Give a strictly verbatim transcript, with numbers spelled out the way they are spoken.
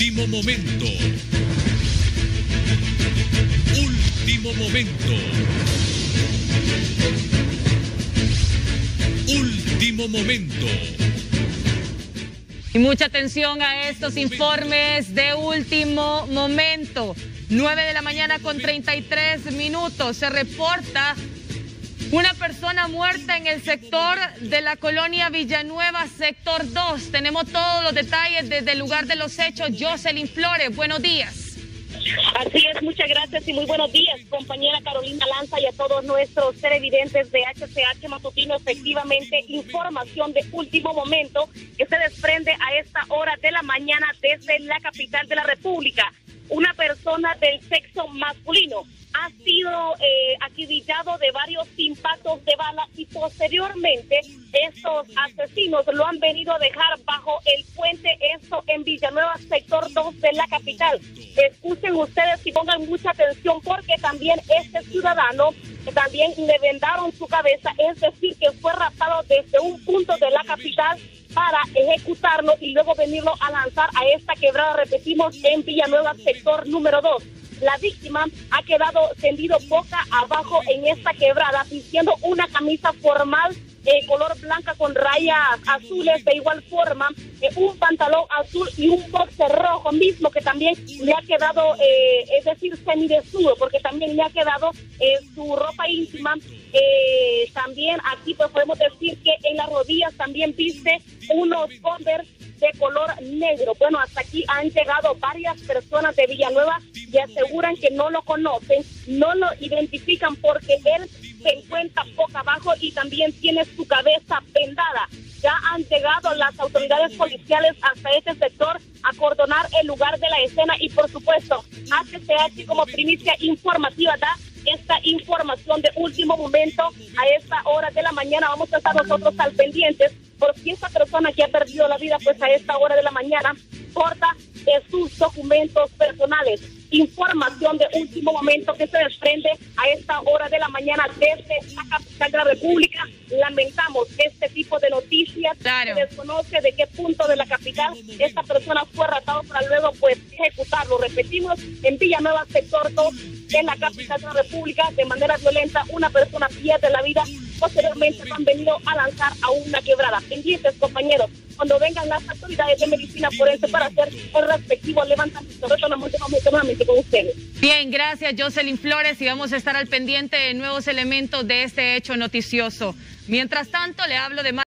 Último momento. Último momento. Último momento. Y mucha atención a estos informes de último momento. nueve de la mañana con treinta y tres minutos. Se reporta una persona muerta en el sector de la colonia Villanueva, sector dos. Tenemos todos los detalles desde el lugar de los hechos. Jocelyn Flores, buenos días. Así es, muchas gracias y muy buenos días, compañera Carolina Lanza, y a todos nuestros televidentes de H C H Matutino. Efectivamente, información de último momento que se desprende a esta hora de la mañana desde la capital de la República. Una persona del sexo masculino ha sido eh, acribillado de varios impactos de bala y posteriormente estos asesinos lo han venido a dejar bajo el puente, esto en Villanueva, sector dos de la capital. Escuchen ustedes y pongan mucha atención porque también este ciudadano también le vendaron su cabeza, es decir, que fue raptado desde un punto de la capital para ejecutarlo y luego venirlo a lanzar a esta quebrada, repetimos, en Villanueva, sector número dos. La víctima ha quedado tendido boca abajo en esta quebrada, vistiendo una camisa formal eh, color blanca con rayas azules, de igual forma eh, un pantalón azul y un boxer rojo mismo que también le ha quedado, eh, es decir, semidesnudo, porque también le ha quedado eh, su ropa íntima. Eh, también aquí pues podemos decir que en las rodillas también viste unos Converse de color negro. Bueno, hasta aquí han llegado varias personas de Villanueva y aseguran que no lo conocen, no lo identifican porque él se encuentra boca abajo y también tiene su cabeza vendada. Ya han llegado las autoridades policiales hasta este sector a acordonar el lugar de la escena y por supuesto H C H como primicia informativa da esta información de último momento a esta hora de la mañana. Vamos a estar nosotros al pendientes por si esta persona que ha perdido la vida pues a esta hora de la mañana porta de sus documentos personales. Información de último momento que se desprende a esta hora de la mañana desde la capital de la República. Lamentamos este tipo de noticias. Claro. Se desconoce de qué punto de la capital esta persona fue raptado para luego pues ejecutarlo. Repetimos, en Villanueva, sector dos de la capital de la República, de manera violenta una persona pierde la vida. Posteriormente han venido a lanzar a una quebrada. Pendientes, compañeros, cuando vengan las autoridades de medicina forense para hacer el respectivo levantamiento. Retornamos nuevamente con ustedes. Bien, gracias Jocelyn Flores y vamos a estar al pendiente de nuevos elementos de este hecho noticioso. Mientras tanto, le hablo de más.